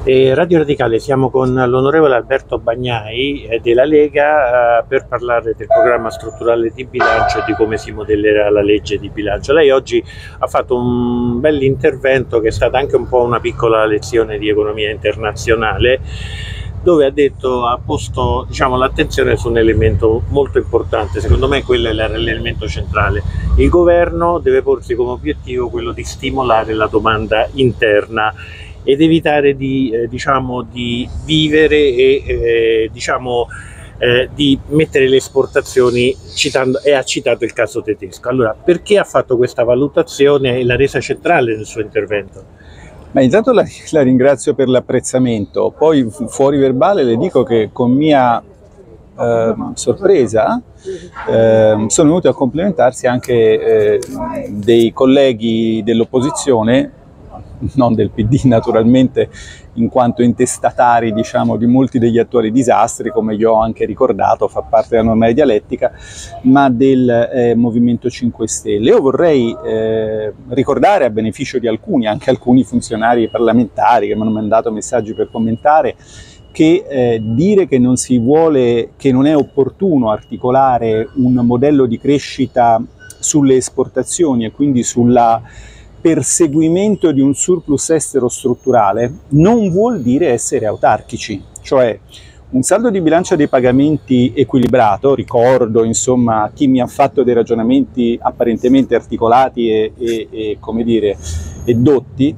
Radio Radicale, siamo con l'onorevole Alberto Bagnai della Lega per parlare del programma strutturale di bilancio e di come si modellerà la legge di bilancio. Lei oggi ha fatto un bel intervento che è stata anche un po' una piccola lezione di economia internazionale, dove ha posto l'attenzione su un elemento molto importante. Secondo me quello è l'elemento centrale. Il governo deve porsi come obiettivo quello di stimolare la domanda interna ed evitare di vivere e di mettere le esportazioni, ha citato il caso tedesco. Allora, perché ha fatto questa valutazione e l'ha resa centrale nel suo intervento? Intanto la ringrazio per l'apprezzamento, poi fuori verbale le dico che con mia sorpresa sono venuti a complimentarsi anche dei colleghi dell'opposizione, non del PD naturalmente, in quanto intestatari di molti degli attuali disastri, come io ho anche ricordato, fa parte della normale dialettica, ma del Movimento 5 Stelle. Io vorrei ricordare, a beneficio di anche alcuni funzionari parlamentari che mi hanno mandato messaggi per commentare, che dire che non è opportuno articolare un modello di crescita sulle esportazioni e quindi sulla perseguimento di un surplus estero strutturale non vuol dire essere autarchici, cioè un saldo di bilancia dei pagamenti equilibrato, ricordo insomma chi mi ha fatto dei ragionamenti apparentemente articolati e dotti,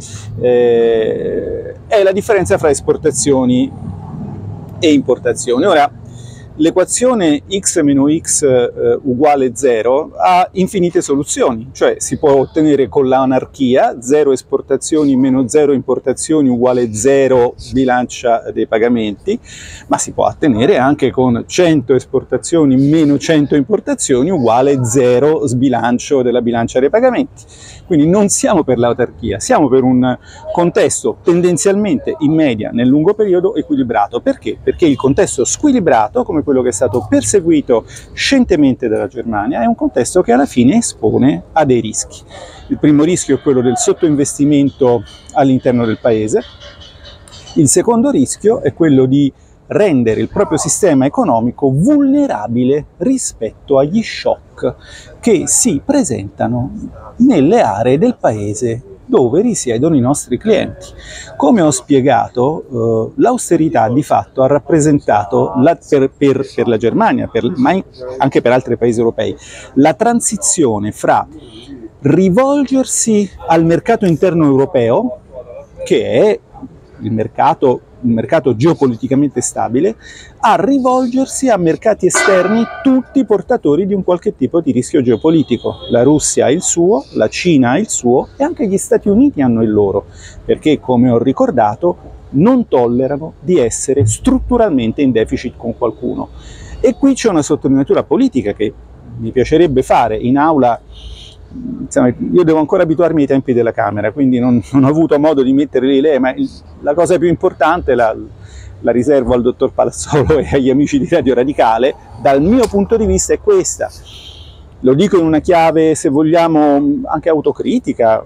è la differenza fra esportazioni e importazioni. Ora, l'equazione x meno x uguale 0 ha infinite soluzioni, cioè si può ottenere con l'anarchia, 0 esportazioni meno 0 importazioni uguale 0 bilancia dei pagamenti, ma si può ottenere anche con 100 esportazioni meno 100 importazioni uguale 0 sbilancio della bilancia dei pagamenti. Quindi non siamo per l'autarchia, siamo per un contesto tendenzialmente in media nel lungo periodo equilibrato. Perché? Perché il contesto squilibrato, come quello che è stato perseguito scientemente dalla Germania, è un contesto che alla fine espone a dei rischi. Il primo rischio è quello del sottoinvestimento all'interno del paese, il secondo rischio è quello di rendere il proprio sistema economico vulnerabile rispetto agli shock che si presentano nelle aree del paese dove risiedono i nostri clienti. Come ho spiegato, l'austerità di fatto ha rappresentato per la Germania, ma anche per altri paesi europei, la transizione fra rivolgersi al mercato interno europeo, che è il mercato geopoliticamente stabile, a rivolgersi a mercati esterni tutti portatori di un qualche tipo di rischio geopolitico. La Russia ha il suo, la Cina ha il suo e anche gli Stati Uniti hanno il loro, perché come ho ricordato non tollerano di essere strutturalmente in deficit con qualcuno. E qui c'è una sottolineatura politica che mi piacerebbe fare in aula. Insomma, io devo ancora abituarmi ai tempi della Camera, quindi non ho avuto modo di mettere lì lei, ma la cosa più importante la riservo al dottor Palazzolo e agli amici di Radio Radicale. Dal mio punto di vista è questa, lo dico in una chiave, se vogliamo, anche autocritica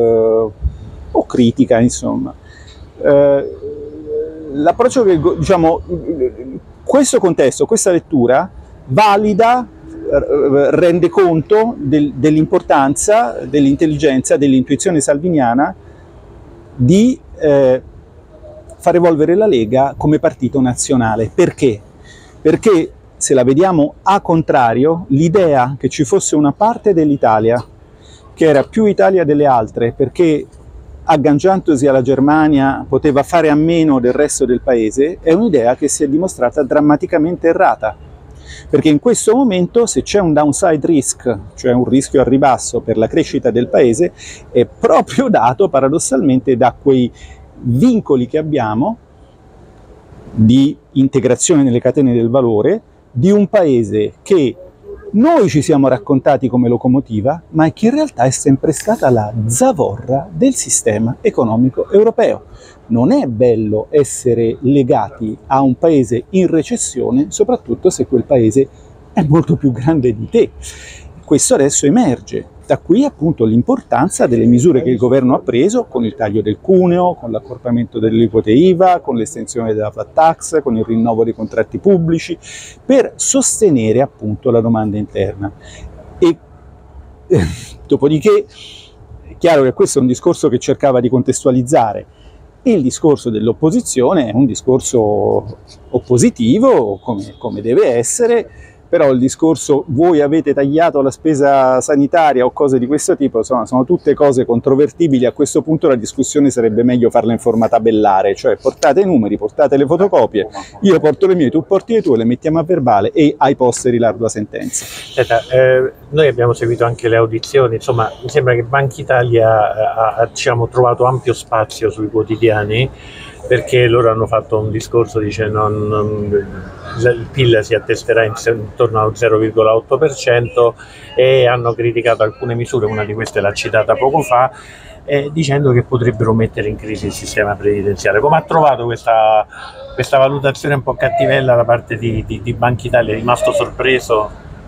o critica, insomma. L'approccio che, questo contesto, questa lettura valida, rende conto dell'importanza, dell'intelligenza, dell'intuizione salviniana di far evolvere la Lega come partito nazionale. Perché? Perché se la vediamo a contrario, l'idea che ci fosse una parte dell'Italia che era più Italia delle altre, perché agganciandosi alla Germania poteva fare a meno del resto del paese, è un'idea che si è dimostrata drammaticamente errata. Perché in questo momento, se c'è un downside risk, cioè un rischio al ribasso per la crescita del paese, è proprio dato paradossalmente da quei vincoli che abbiamo di integrazione nelle catene del valore di un paese che noi ci siamo raccontati come locomotiva, ma che in realtà è sempre stata la zavorra del sistema economico europeo. Non è bello essere legati a un paese in recessione, soprattutto se quel paese è molto più grande di te. Questo adesso emerge Da qui appunto l'importanza delle misure che il governo ha preso con il taglio del cuneo, con l'accorpamento delle aliquote IVA, con l'estensione della flat tax, con il rinnovo dei contratti pubblici, per sostenere appunto la domanda interna. E dopodiché è chiaro che questo è un discorso che cercava di contestualizzare. Il discorso dell'opposizione è un discorso oppositivo, come deve essere, però il discorso voi avete tagliato la spesa sanitaria o cose di questo tipo, insomma, sono tutte cose controvertibili. A questo punto la discussione sarebbe meglio farla in forma tabellare, cioè portate i numeri, portate le fotocopie, io porto le mie, tu porti le tue, le mettiamo a verbale e ai posteri l'ardua sentenza. Senta, noi abbiamo seguito anche le audizioni, insomma mi sembra che Banca Italia ha diciamo, trovato ampio spazio sui quotidiani, perché loro hanno fatto un discorso dicendo il PIL si attesterà intorno allo 0,8% e hanno criticato alcune misure, una di queste l'ha citata poco fa, dicendo che potrebbero mettere in crisi il sistema previdenziale. Come ha trovato questa valutazione un po' cattivella da parte di Banca Italia? È rimasto sorpreso?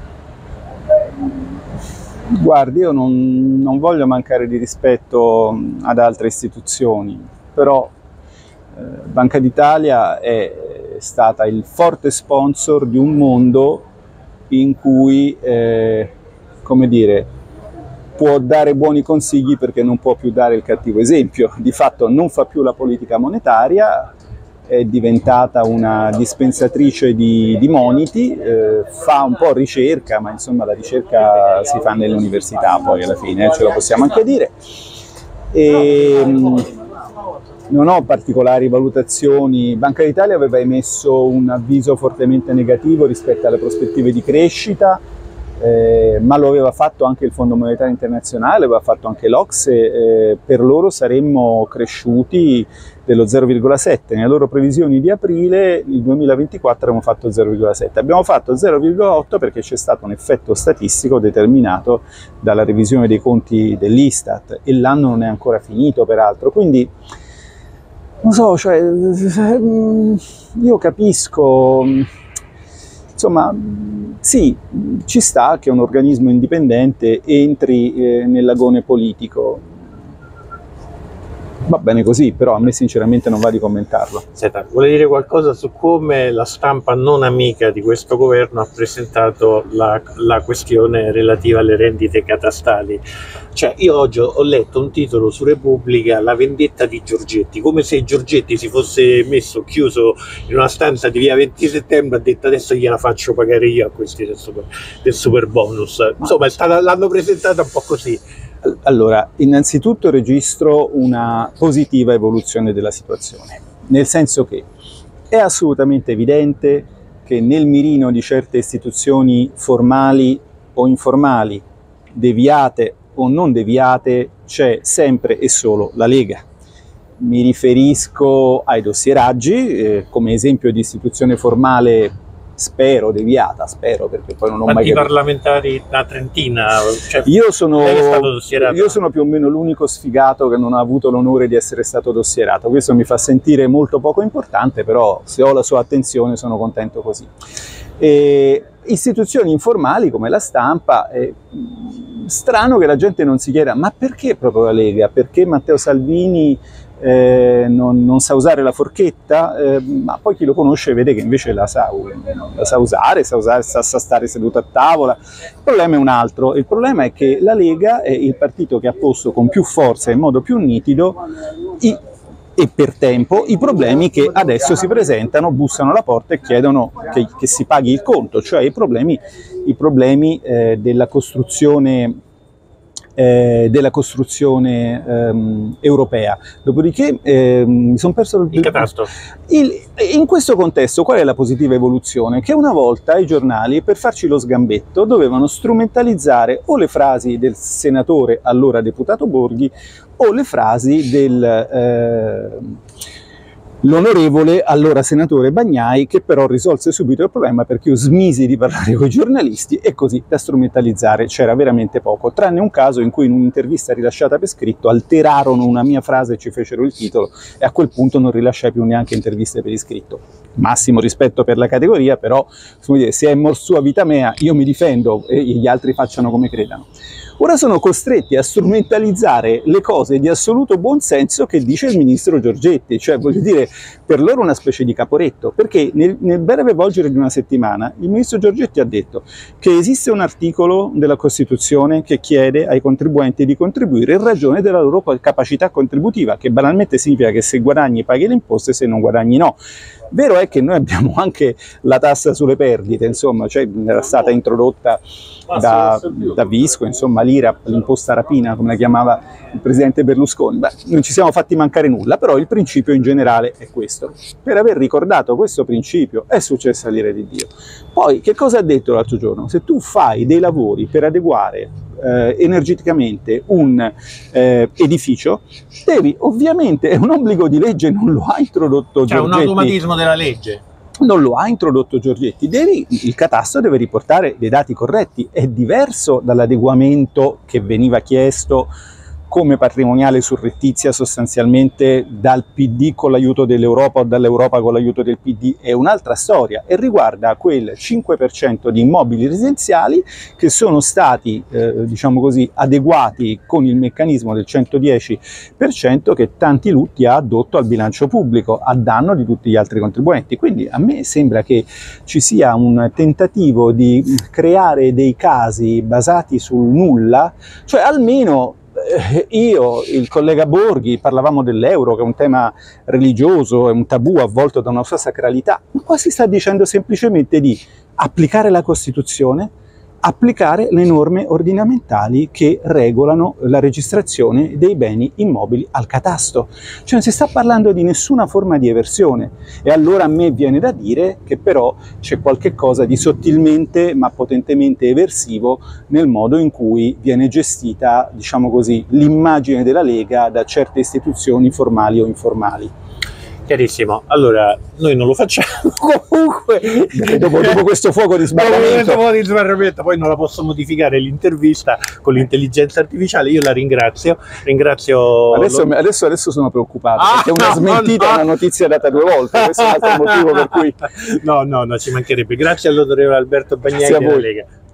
Guardi, io non voglio mancare di rispetto ad altre istituzioni, però Banca d'Italia è stata il forte sponsor di un mondo in cui, come dire, può dare buoni consigli perché non può più dare il cattivo esempio. Di fatto non fa più la politica monetaria, è diventata una dispensatrice di moniti, fa un po' ricerca, ma insomma la ricerca si fa nelle università poi alla fine, ce lo possiamo anche dire. Non ho particolari valutazioni. Banca d'Italia aveva emesso un avviso fortemente negativo rispetto alle prospettive di crescita, ma lo aveva fatto anche il Fondo Monetario Internazionale, aveva fatto anche l'Ocse. Per loro saremmo cresciuti dello 0,7. Nelle loro previsioni di aprile, il 2024 abbiamo fatto 0,7. Abbiamo fatto 0,8 perché c'è stato un effetto statistico determinato dalla revisione dei conti dell'Istat e l'anno non è ancora finito peraltro, quindi non so, cioè, io capisco, insomma, sì, ci sta che un organismo indipendente entri nell'agone politico. Va bene così, però a me sinceramente non va di commentarlo. Senta, vuole dire qualcosa su come la stampa non amica di questo governo ha presentato la questione relativa alle rendite catastali? Cioè, io oggi ho letto un titolo su Repubblica, La vendetta di Giorgetti, come se Giorgetti si fosse messo chiuso in una stanza di via 20 settembre e ha detto adesso gliela faccio pagare io a questi del super bonus. Insomma, l'hanno presentata un po' così. Allora, innanzitutto registro una positiva evoluzione della situazione, nel senso che è assolutamente evidente che nel mirino di certe istituzioni formali o informali, deviate o non deviate, c'è sempre e solo la Lega. Mi riferisco ai dossieraggi, come esempio di istituzione formale spero deviata, spero perché poi non ho mai capito. Parlamentari da Trentina, cioè, io sono più o meno l'unico sfigato che non ha avuto l'onore di essere stato dossierato. Questo mi fa sentire molto poco importante, però se ho la sua attenzione sono contento così. Istituzioni informali come la stampa, strano che la gente non si chieda ma perché proprio la Lega, perché Matteo Salvini non sa usare la forchetta, ma poi chi lo conosce vede che invece la sa usare, sa stare seduto a tavola. Il problema è un altro, il problema è che la Lega è il partito che ha posto con più forza e in modo più nitido e per tempo i problemi che adesso si presentano, bussano alla porta e chiedono che si paghi il conto, cioè i problemi della costruzione europea. Dopodiché mi sono perso il catasto. In questo contesto qual è la positiva evoluzione? Che una volta i giornali per farci lo sgambetto dovevano strumentalizzare o le frasi del senatore allora deputato Borghi o le frasi l'onorevole allora senatore Bagnai, che però risolse subito il problema perché io smisi di parlare con i giornalisti e così da strumentalizzare c'era veramente poco, tranne un caso in cui in un'intervista rilasciata per scritto alterarono una mia frase e ci fecero il titolo e a quel punto non rilasciai più neanche interviste per iscritto. Massimo rispetto per la categoria, però se è mor sua vita mea io mi difendo e gli altri facciano come credano. ora sono costretti a strumentalizzare le cose di assoluto buonsenso che dice il ministro Giorgetti, cioè voglio dire, per loro una specie di caporetto, perché nel breve volgere di una settimana il ministro Giorgetti ha detto che esiste un articolo della Costituzione che chiede ai contribuenti di contribuire in ragione della loro capacità contributiva, che banalmente significa che se guadagni paghi le imposte, se non guadagni no. Vero è che noi abbiamo anche la tassa sulle perdite, insomma, cioè era stata introdotta da Visco, insomma l'IRAP, l'imposta rapina, come la chiamava il presidente Berlusconi. Beh, non ci siamo fatti mancare nulla, però il principio in generale è questo. Per aver ricordato questo principio è successa l'ira di Dio. Poi, che cosa ha detto l'altro giorno? Se tu fai dei lavori per adeguare energeticamente un edificio, devi, ovviamente è un obbligo di legge, non lo ha introdotto Giorgetti. C'è un automatismo della legge. Non lo ha introdotto Giorgetti, il catasto deve riportare dei dati corretti, è diverso dall'adeguamento che veniva chiesto come patrimoniale surrettizia sostanzialmente dal PD con l'aiuto dell'Europa o dall'Europa con l'aiuto del PD, è un'altra storia e riguarda quel 5% di immobili residenziali che sono stati, diciamo così, adeguati con il meccanismo del 110% che Tanti Lutti ha addotto al bilancio pubblico a danno di tutti gli altri contribuenti. Quindi a me sembra che ci sia un tentativo di creare dei casi basati sul nulla, cioè almeno io, il collega Borghi, parlavamo dell'euro che è un tema religioso, è un tabù avvolto da una sua sacralità, ma qua si sta dicendo semplicemente di applicare la Costituzione, applicare le norme ordinamentali che regolano la registrazione dei beni immobili al catasto. Cioè non si sta parlando di nessuna forma di eversione e allora a me viene da dire che però c'è qualche cosa di sottilmente ma potentemente eversivo nel modo in cui viene gestita, diciamo così, l'immagine della Lega da certe istituzioni formali o informali. Chiarissimo, allora noi non lo facciamo comunque dopo questo fuoco di sbarramento, poi non la posso modificare l'intervista con l'intelligenza artificiale. Io la ringrazio adesso sono preoccupato perché è una smentita, una notizia data 2 volte, questo è un altro motivo per cui no, ci mancherebbe. Grazie all'onorevole Alberto Bagnai della Lega.